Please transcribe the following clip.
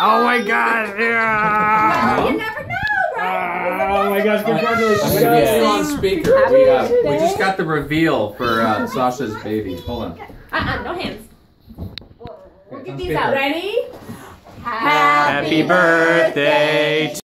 Oh my God! Yeah. You never know, right? Oh my gosh! Congratulations! I'm gonna get you on speaker. We just got the reveal for Sasha's baby. Hold on. No hands. We'll get on these speaker. out. Ready? Happy birthday